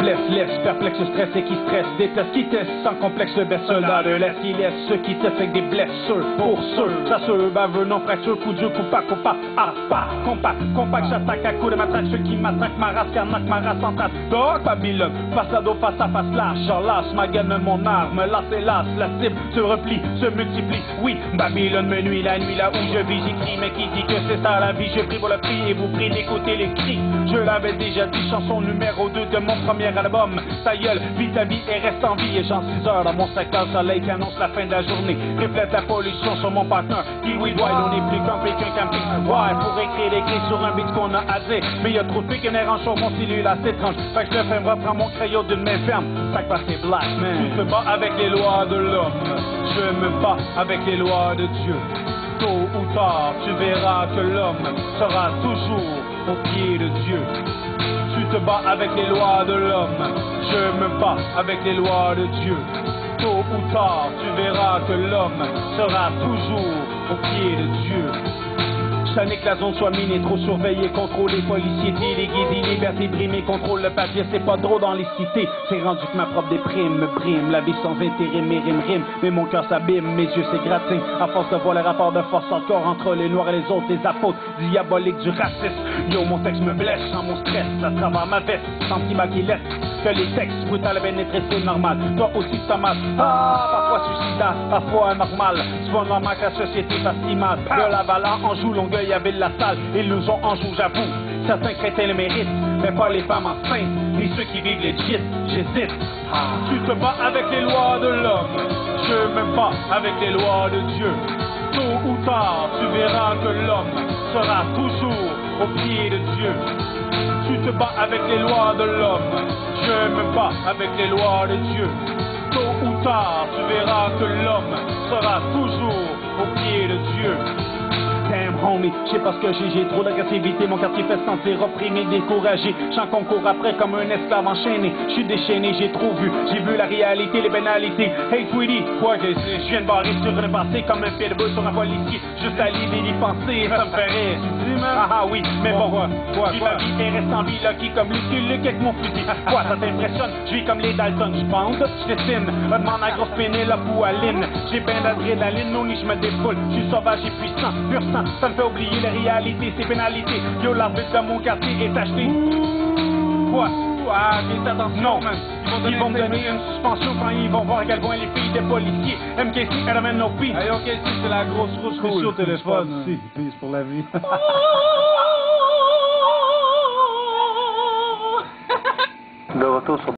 blesse, laisse, perplexe, stress et qui stresse, déteste, qui teste, sans complexe, le best soldat de l'Est, qui laisse ceux qui testent avec des blessures, pour ceux, chasseux, baveux, non fracture, coup de jeu, coup pas, compact, j'attaque à coups de matraque, ceux qui m'attaquent, ma race, carnac, ma race en trace, dog, Babylone, face à dos, face à face, lâche, j'enlace, ma gaine, mon arme, lasse, hélas, la cible se replie, se multiplie, oui, Babylone me nuit, la nuit là où je vis, j'écris, mais qui dit que c'est ça la vie, je prie pour le prix et vous prie d'écouter les cris, je l'avais déjà dit, chanson numéro 2 de mon premier album, ta gueule, vis ta vie et reste en vie, et j'en 6 heures dans mon secteur, soleil qui annonce la fin de la journée, reflète la pollution sur mon partenaire, Kiwi Wild, on est plus qu'un camping, ouais, pour écrire des cris sur un beat qu'on a à dire, mais y'a trop de piques énervants sur mon cellule assez étrange, fait que je le fais, reprends mon crayon d'une main ferme, fait que c'est black man, tu te bats avec les lois de l'homme, je me bats avec les lois de Dieu, tôt ou tard, tu verras que l'homme sera toujours au pied de Dieu. Tu te bats avec les lois de l'homme, je me bats avec les lois de Dieu. Tôt ou tard, tu verras que l'homme sera toujours au pied de Dieu. Que la zone soit minée, trop surveillée, contrôlée, policiers délégués, des libertés brimées, contrôle le papier, c'est pas drôle dans les cités, c'est rendu que ma propre déprime me brime, la vie sans intérêt, mes rimes, mais mon cœur s'abîme, mes yeux s'égratignent, à force de voir les rapports de force encore entre les noirs et les autres, les apôtres diaboliques du racisme, yo mon texte me blesse, sans mon stress, à travers ma veste, sentiment qui laisse, que les textes brutales pénétrés, c'est normal, toi aussi t'as mal, parfois suicidaire, parfois anormal, c'est pas normal que la société fasse si mal, de la valeur en joue longueuil, y avait de la salle, ils nous ont en joue, j'avoue. Certains crétins le méritent, mais pas les femmes enceintes, ni ceux qui vivent legit, j'hésite. Tu te bats avec les lois de l'homme, je me bats avec les lois de Dieu. Tôt ou tard, tu verras que l'homme sera toujours au pied de Dieu. Tu te bats avec les lois de l'homme, je me bats avec les lois de Dieu. Tôt ou tard, tu verras que l'homme sera toujours au pied de Dieu. Damn homie, je sais pas ce que j'ai trop d'agressivité, mon quartier fait se sentir opprimé, découragé, j'en concours après comme un esclave enchaîné, je suis déchaîné, j'ai trop vu, j'ai vu la réalité, les banalités, hey Tweety, quoi que je viens de barrer sur le passé comme un pitbull sur un policier, juste à l'idée d'y penser, ça me fait rire, oui, mais bon, vis ma vie et reste en vie, lucky comme Lucky Luke avec mon fusil, quoi ça t'impressionne, je vis comme les Dalton, je bande, je dessine, demande à grosse Pénélope ou à Lynn, j'ai ben d'adrénaline, non ni je me défoule, je suis sauvage et puissant, pur sang, ça me fait oublier la réalité, c'est pénalité. Yo, l'arbitre de mon quartier est acheté. Quoi? Fais attention, non, man. Ils vont me donner une suspension quand ils vont voir à quel point les filles des policiers. MKC, RMNOP. Hey, OK, c'est la grosse rouge. Je suis au téléphone. Si, peace pour la vie. De retour sur